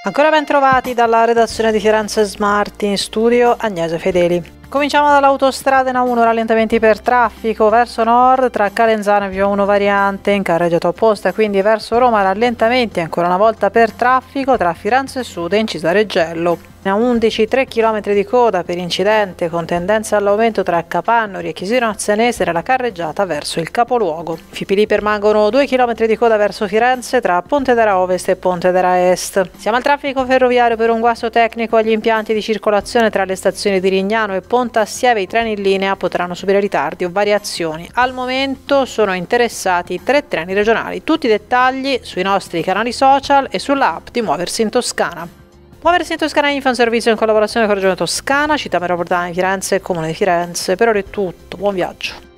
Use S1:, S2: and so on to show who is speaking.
S1: Ancora ben trovati dalla redazione di Firenze Smart, in studio Agnese Fedeli. Cominciamo dall'autostrada A1, rallentamenti per traffico verso nord tra Calenzano e Via 1 variante in carreggiata opposta, quindi verso Roma rallentamenti ancora una volta per traffico tra Firenze Sud e Incisa Reggello. A11 3 km di coda per incidente con tendenza all'aumento tra Capannori e Chiesino Azzenese nella carreggiata verso il capoluogo. Fipili permangono 2 km di coda verso Firenze tra Pontedera Ovest e Pontedera Est. Siamo al traffico ferroviario per un guasto tecnico agli impianti di circolazione tra le stazioni di Rignano e Ponte Assieve. I treni in linea potranno subire ritardi o variazioni. Al momento sono interessati 3 treni regionali. Tutti i dettagli sui nostri canali social e sulla app di Muoversi in Toscana. Muoversi in Toscana Info è un servizio in collaborazione con Regione Toscana, Città Metropolitana di Firenze e Comune di Firenze. Per ora è tutto, buon viaggio.